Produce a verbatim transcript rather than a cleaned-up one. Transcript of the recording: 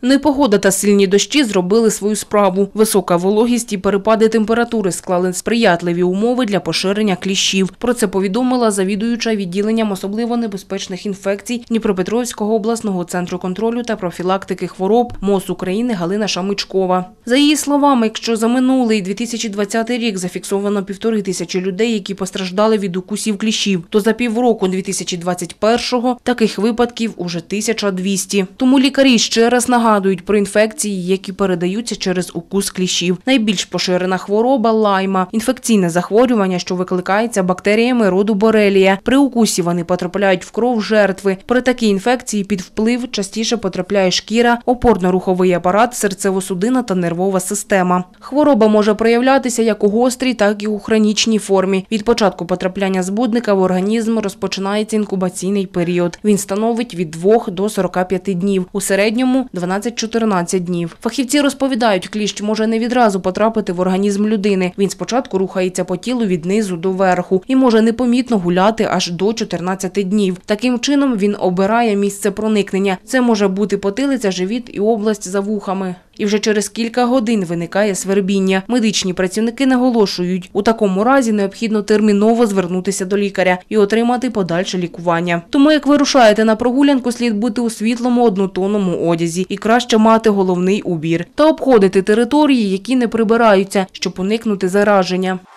Непогода та сильні дощі зробили свою справу. Висока вологість і перепади температури склали сприятливі умови для поширення кліщів. Про це повідомила завідуюча відділенням особливо небезпечних інфекцій Дніпропетровського обласного центру контролю та профілактики хвороб МОЗ України Галина Шамичкова. За її словами, якщо за минулий дві тисячі двадцятий рік зафіксовано півтори тисячі людей, які постраждали від укусів кліщів, то за півроку дві тисячі двадцять першого таких випадків уже тисяча двісті. Тому лікарі ще раз нагадують, Нагадують про інфекції, які передаються через укус кліщів. Найбільш поширена хвороба – лайма – інфекційне захворювання, що викликається бактеріями роду борелія. При укусі вони потрапляють в кров жертви. При такій інфекції під вплив частіше потрапляє шкіра, опорно-руховий апарат, серцево-судинна та нервова система. Хвороба може проявлятися як у гострій, так і у хронічній формі. Від початку потрапляння збудника в організм розпочинається інкубаційний період. Він становить від двох до сорока п'яти днів. У середньому – дванадцять-чотирнадцять днів. Фахівці розповідають, кліщ може не відразу потрапити в організм людини. Він спочатку рухається по тілу від низу до верху і може непомітно гуляти аж до чотирнадцяти днів. Таким чином він обирає місце проникнення. Це може бути потилиця, живіт і область за вухами. І вже через кілька годин виникає свербіння. Медичні працівники наголошують, у такому разі необхідно терміново звернутися до лікаря і отримати подальше лікування. Тому як вирушаєте на прогулянку, слід бути у світлому однотонному одязі і краще мати головний убір та обходити території, які не прибираються, щоб уникнути зараження.